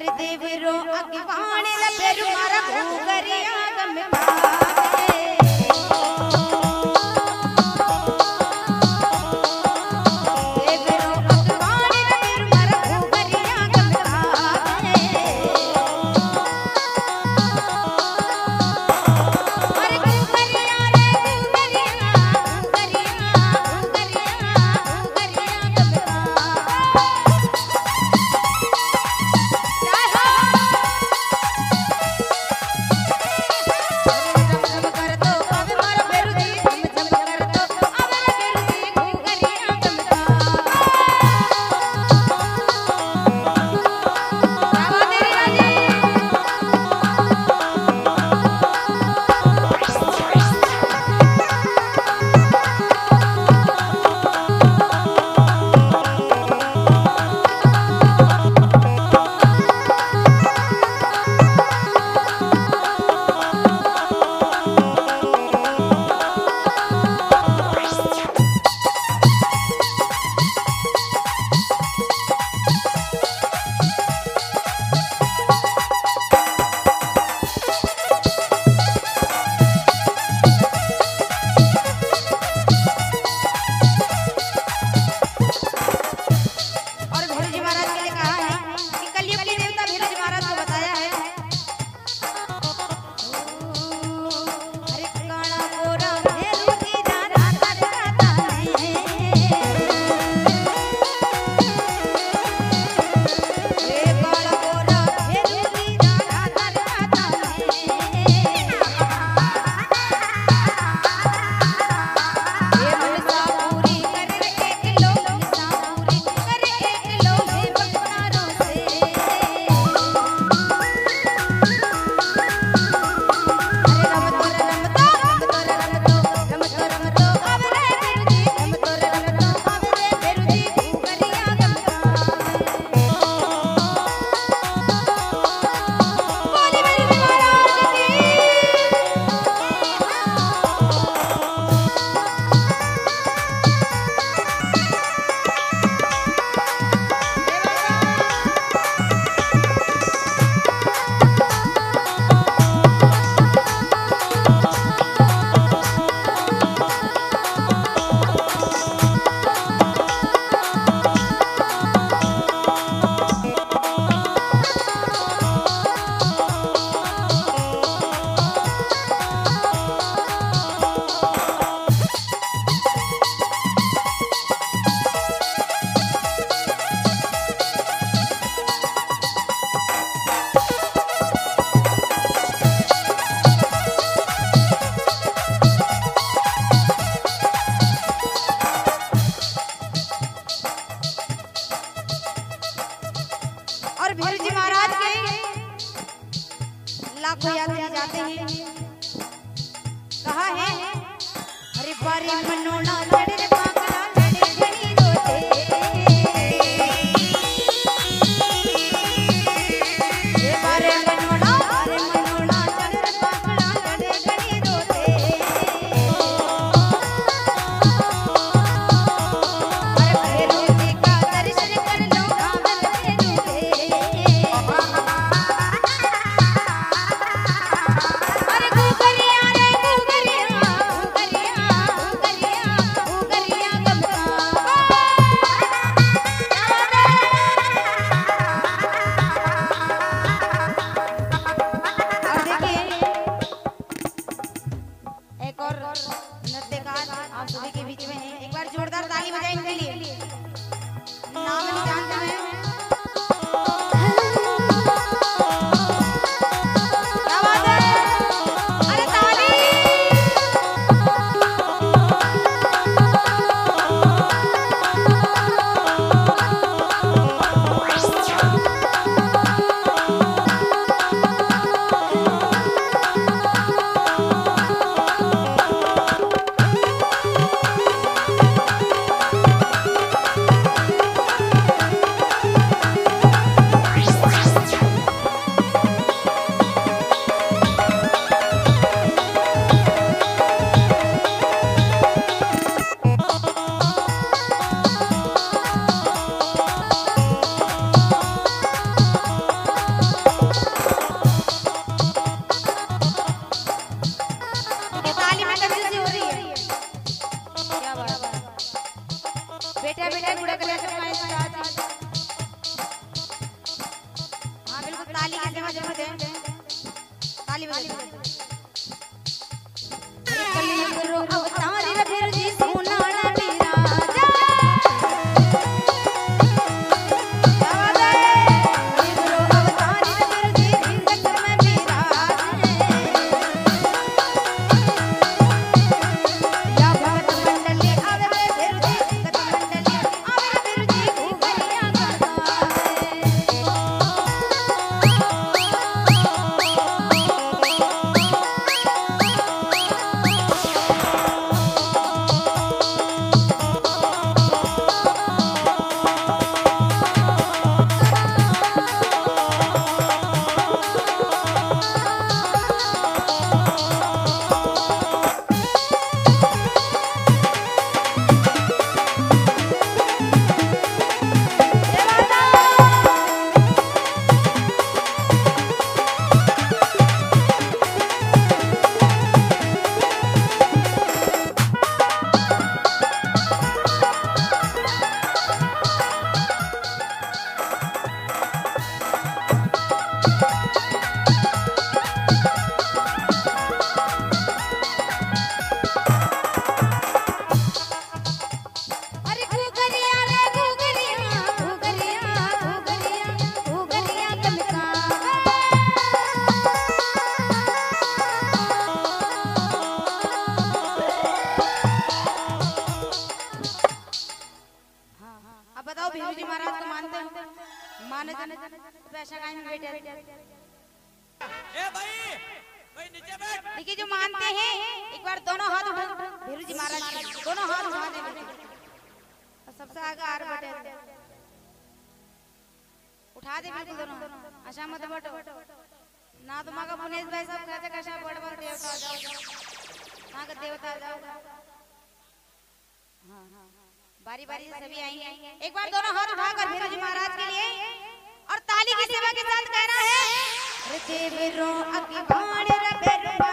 देवरो अगवान लपेरु मारा घूगरिया गम लाखों यात्री जाते हैं। कहा है हरे बारी मनोना लड़े रे पागला लड़े गणी रोते ये बारे मनोना लड़े रे पागला लड़े गणी रोते हरे भैरू जी का दर्शन कर लो आवन भैरू रे ताली के सेवा जरूर दे, ताली बजा दे। कलियुग अवतार रे फिर जी सोना ना बिराजा, अवतार रे फिर जी जिंदगी में बिराजे, या भगत मंडली आवे फिर जी, भगत मंडली आवे फिर जी घुघरिया पैसा काहे में बैठे? ए भाई नीचे बैठ। देखिए जो मानते हैं एक बार दोनों हाथ उठा, भीरू जी महाराज दोनों हाथ उठा दे, सबसे आगे आर बैठे उठा दे बिल्कुल दोनों। अच्छा मत बैठो ना, तुम्हारा पुनेश भाई सब कहते कैसा बड़ बड़ देवता जाओ, वहाँ का देवता जाओ। हाँ बारी बारी से सभी आएंगे। एक बार दोनों हाथ उठाकर भीरू जी महाराज के लिए और ताली की सेवा के साथ कहना है, देवरो अकी भाण रे